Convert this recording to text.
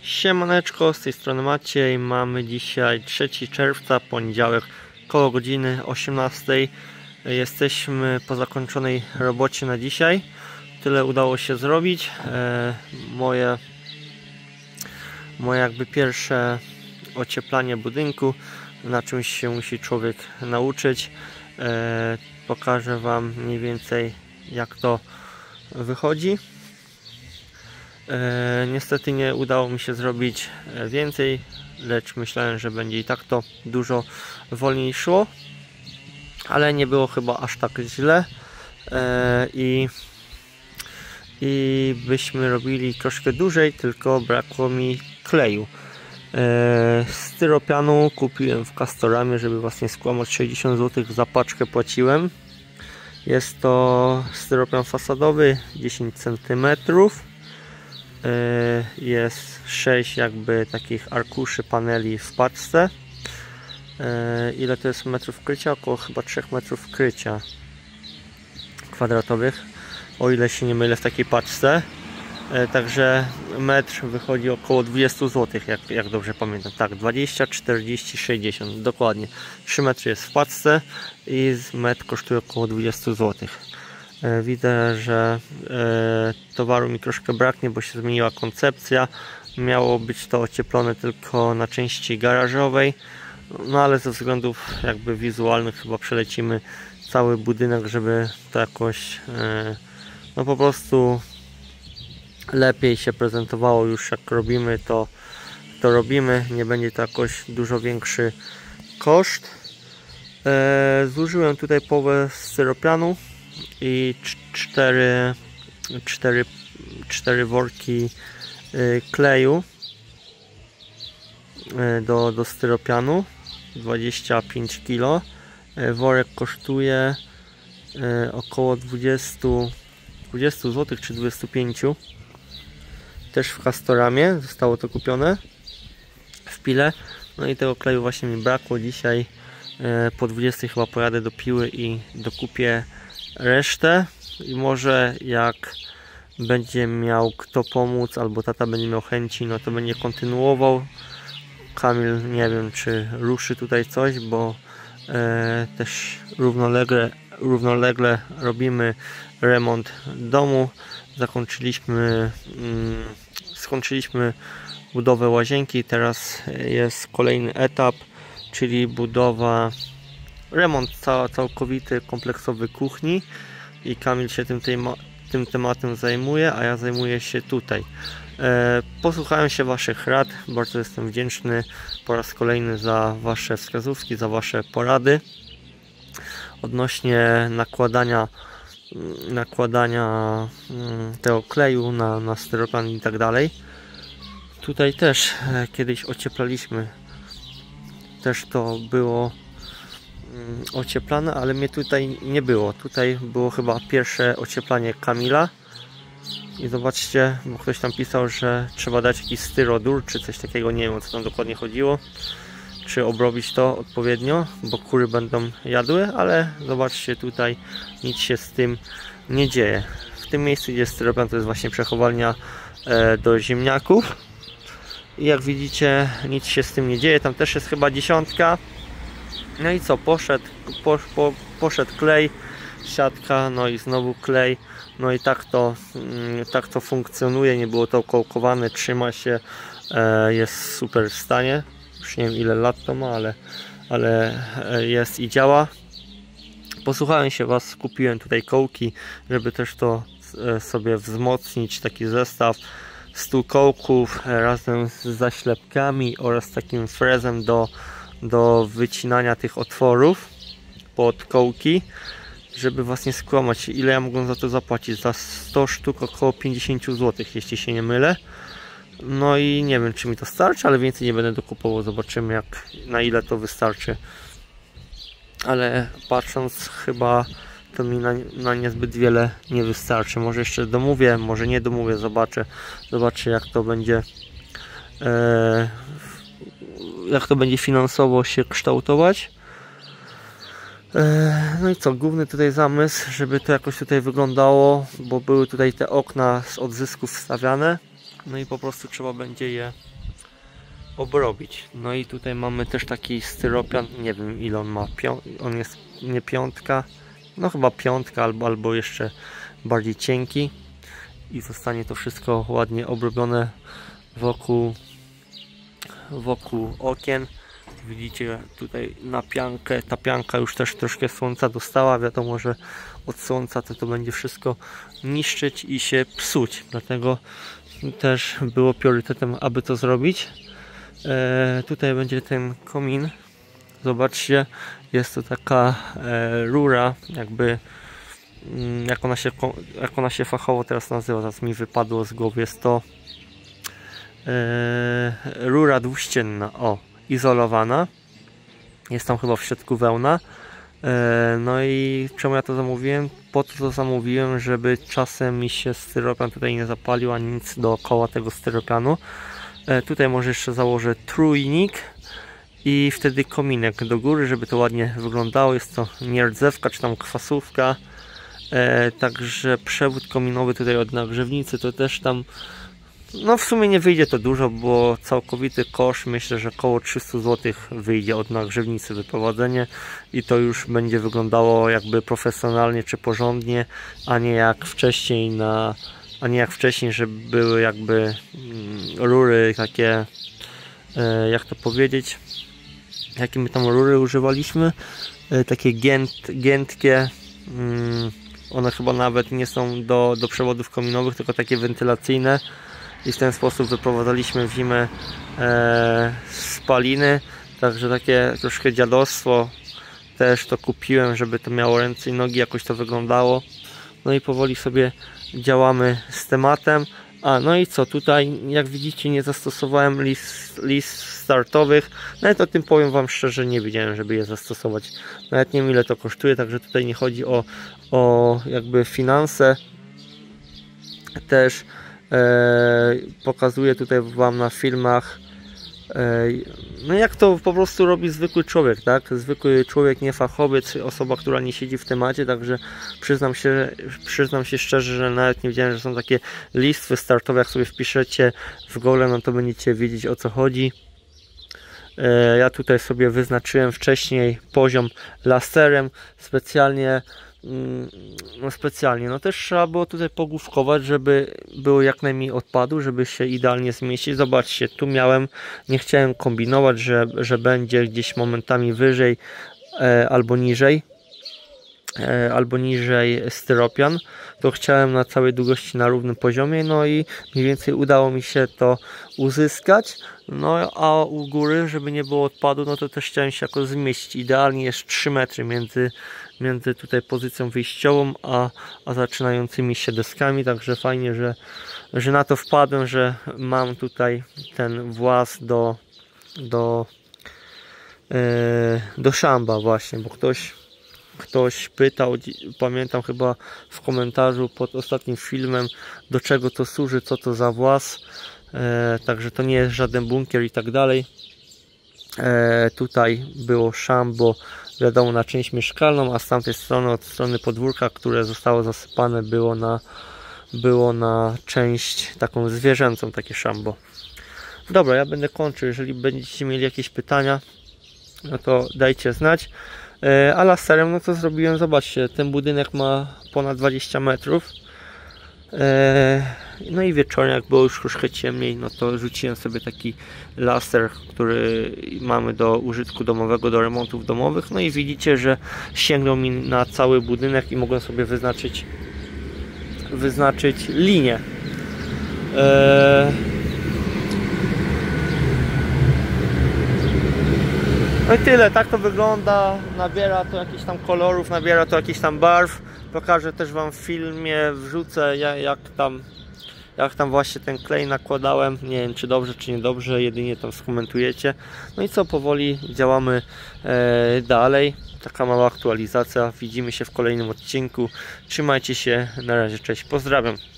Siemaneczko, z tej strony Maciej. Mamy dzisiaj 3 czerwca, poniedziałek, koło godziny 18. Jesteśmy po zakończonej robocie na dzisiaj. Tyle udało się zrobić. Moje jakby pierwsze ocieplanie budynku. Na czymś się musi człowiek nauczyć. Pokażę Wam mniej więcej, jak to wychodzi. Niestety nie udało mi się zrobić więcej, lecz myślałem, że będzie i tak to dużo wolniej szło, ale nie było chyba aż tak źle i byśmy robili troszkę dłużej, tylko brakło mi kleju. Styropianu kupiłem w Castoramie, żeby was nie skłamać, 60 zł za paczkę płaciłem. Jest to styropian fasadowy 10 cm. Jest 6 jakby takich arkuszy paneli w paczce. Ile to jest metrów krycia? Około chyba 3 metrów krycia kwadratowych, o ile się nie mylę, w takiej paczce. Także metr wychodzi około 20 zł, jak dobrze pamiętam. Tak, 20, 40, 60, dokładnie. 3 metry jest w paczce i metr kosztuje około 20 zł. Widzę, że towaru mi troszkę braknie, bo się zmieniła koncepcja. Miało być to ocieplone tylko na części garażowej, no ale ze względów jakby wizualnych chyba przelecimy cały budynek, żeby to jakoś no po prostu lepiej się prezentowało. Już jak robimy to robimy, nie będzie to jakoś dużo większy koszt. Zużyłem tutaj połowę styropianu i 4 worki kleju do styropianu, 25 kg. Worek kosztuje około 20 zł czy 25. Też w Castoramie zostało to kupione w Pile. No i tego kleju właśnie mi brakło. Dzisiaj po 20 chyba pojadę do Piły i dokupię resztę. I może jak będzie miał kto pomóc, albo tata będzie miał chęci, no to będzie kontynuował. Kamil nie wiem, czy ruszy tutaj coś, bo też równolegle robimy remont domu. Skończyliśmy budowę łazienki, teraz jest kolejny etap, czyli remont całkowity, kompleksowy kuchni i Kamil się tym tematem zajmuje, a ja zajmuję się tutaj. Posłuchałem się Waszych rad, bardzo jestem wdzięczny po raz kolejny za Wasze wskazówki, za Wasze porady odnośnie nakładania tego kleju na styropian i tak dalej. Tutaj też kiedyś ocieplaliśmy, też to było ocieplane, ale mnie tutaj nie było. Tutaj było chyba pierwsze ocieplanie Kamila i zobaczcie, bo ktoś tam pisał, że trzeba dać jakiś styrodur czy coś takiego, nie wiem, o co tam dokładnie chodziło, czy obrobić to odpowiednio, bo kury będą jadły, ale zobaczcie, tutaj nic się z tym nie dzieje. W tym miejscu, gdzie jest styropian, to jest właśnie przechowalnia do ziemniaków i jak widzicie, nic się z tym nie dzieje. Tam też jest chyba 10. No i co, poszedł klej, siatka, no i znowu klej, no i tak to funkcjonuje. Nie było to kołkowane, trzyma się, jest super w stanie. Już nie wiem, ile lat to ma, ale jest i działa. Posłuchałem się Was, kupiłem tutaj kołki, żeby też to sobie wzmocnić, taki zestaw 100 kołków razem z zaślepkami oraz takim frezem do wycinania tych otworów pod kołki, żeby Was nie skłamać. Ile ja mogłem za to zapłacić? Za 100 sztuk około 50 zł, jeśli się nie mylę. No i nie wiem, czy mi to starczy, ale więcej nie będę dokupował. Zobaczymy, na ile to wystarczy. Ale patrząc, chyba to mi na niezbyt wiele nie wystarczy. Może jeszcze domówię, może nie domówię, zobaczę jak to będzie finansowo się kształtować. No i co, główny tutaj zamysł, żeby to jakoś tutaj wyglądało, bo były tutaj te okna z odzysków wstawiane, no i po prostu trzeba będzie je obrobić. No i tutaj mamy też taki styropian, nie wiem ile on ma, on jest nie piątka, no chyba piątka albo jeszcze bardziej cienki i zostanie to wszystko ładnie obrobione wokół okien. Widzicie tutaj na piankę, ta pianka już też troszkę słońca dostała, wiadomo, że od słońca to będzie wszystko niszczyć i się psuć, dlatego też było priorytetem, aby to zrobić. Tutaj będzie ten komin, zobaczcie, jest to taka rura, jakby jak ona się fachowo teraz nazywa, teraz mi wypadło z głowy, jest to rura dwuścienna, izolowana, jest tam chyba w środku wełna. No i czemu ja to zamówiłem? Po to zamówiłem, żeby czasem mi się styropian tutaj nie zapalił, ani nic dookoła tego styropianu. Tutaj może jeszcze założę trójnik i wtedy kominek do góry, żeby to ładnie wyglądało. Jest to nierdzewka czy tam kwasówka. Także przewód kominowy tutaj od nagrzewnicy to też tam, no w sumie nie wyjdzie to dużo, bo całkowity koszt myślę, że około 300 zł wyjdzie od nagrzewnicy wyprowadzenie i to już będzie wyglądało jakby profesjonalnie czy porządnie, a nie jak wcześniej, że były jakby rury takie, jak to powiedzieć, jakie my tam rury używaliśmy, takie giętkie, one chyba nawet nie są do przewodów kominowych, tylko takie wentylacyjne i w ten sposób wyprowadzaliśmy w zimę spaliny, także takie troszkę dziadostwo, też to kupiłem, żeby to miało ręce i nogi, jakoś to wyglądało. No i powoli sobie działamy z tematem. No i co, tutaj jak widzicie nie zastosowałem list startowych, nawet o tym powiem wam szczerze, nie wiedziałem, żeby je zastosować, nawet nie wiem ile to kosztuje, także tutaj nie chodzi o jakby finanse. Też pokazuję tutaj wam na filmach, no jak to po prostu robi zwykły człowiek, tak? Zwykły człowiek, nie fachowiec, osoba, która nie siedzi w temacie, także przyznam się szczerze, że nawet nie wiedziałem, że są takie listwy startowe. Jak sobie wpiszecie w Google, no to będziecie wiedzieć, o co chodzi. Ja tutaj sobie wyznaczyłem wcześniej poziom laserem specjalnie, no też trzeba było tutaj pogłówkować, żeby było jak najmniej odpadu, żeby się idealnie zmieścić. Zobaczcie, tu nie chciałem kombinować, że będzie gdzieś momentami wyżej albo niżej styropian, to chciałem na całej długości na równym poziomie, no i mniej więcej udało mi się to uzyskać. No a u góry, żeby nie było odpadu, no to też chciałem się jakoś zmieścić. Idealnie jest 3 metry między tutaj pozycją wyjściową a zaczynającymi się deskami, także fajnie, że na to wpadłem, że mam tutaj ten właz do szamba właśnie, bo ktoś pytał, pamiętam chyba w komentarzu pod ostatnim filmem, do czego to służy, co to za właz, także to nie jest żaden bunkier i tak dalej. Tutaj było szambo, wiadomo, na część mieszkalną, a z tamtej strony, od strony podwórka, które zostało zasypane, było na część taką zwierzęcą, takie szambo. Dobra, ja będę kończył. Jeżeli będziecie mieli jakieś pytania, no to dajcie znać. A laserem, no to zrobiłem, zobaczcie, ten budynek ma ponad 20 metrów. No i wieczorem, jak było już troszkę ciemniej, no to rzuciłem sobie taki laser, który mamy do użytku domowego, do remontów domowych. No i widzicie, że sięgnął mi na cały budynek i mogłem sobie wyznaczyć linię. No i tyle, tak to wygląda, nabiera to jakichś tam kolorów, nabiera to jakichś tam barw. Pokażę też wam w filmie, wrzucę jak tam właśnie ten klej nakładałem. Nie wiem, czy dobrze, czy niedobrze, jedynie tam skomentujecie. No i co, powoli działamy dalej. Taka mała aktualizacja, widzimy się w kolejnym odcinku. Trzymajcie się, na razie, cześć, pozdrawiam.